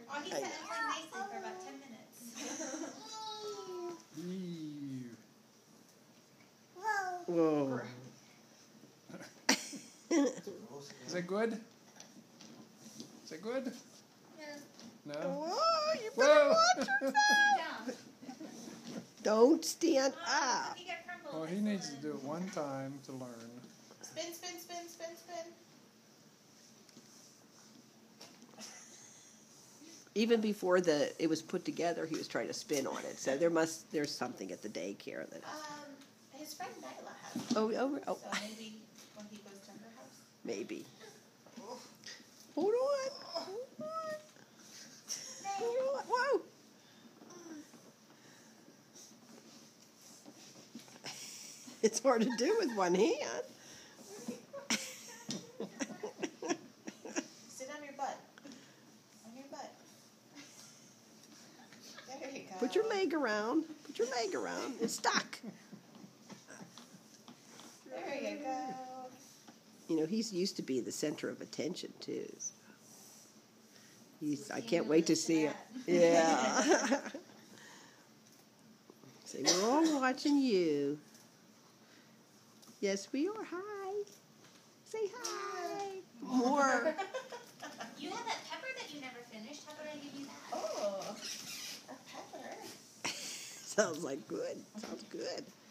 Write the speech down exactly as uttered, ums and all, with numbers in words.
Oh, he sat and played nicely for about ten minutes. Ew. Whoa. Is that good? Is that good? No. No? Whoa, you better Whoa! watch your Sit down. Don't stand Oh, up. he got crumbled. Well, he needs to do it one time to learn. Spin, spin, spin, spin, spin. Even before the it was put together, he was trying to spin on it. So there must there's something at the daycare that. Um, his friend Nyla has Oh, oh, oh. So maybe when he goes to her house. Maybe. Hold on. Hold on. Hold on. Whoa. It's hard to do with one hand. Sit on your butt. On your butt. There you go. Put your leg around. Put your leg around. It's stuck. There you go. You know, he's used to be the center of attention, too. He's, I can't wait to see it. Yeah. Say, we're all watching you. Yes, we are. Hi. Say hi. More. You have that pepper that you never finished. How about I give you that? Oh, a pepper. Sounds like good. Sounds good.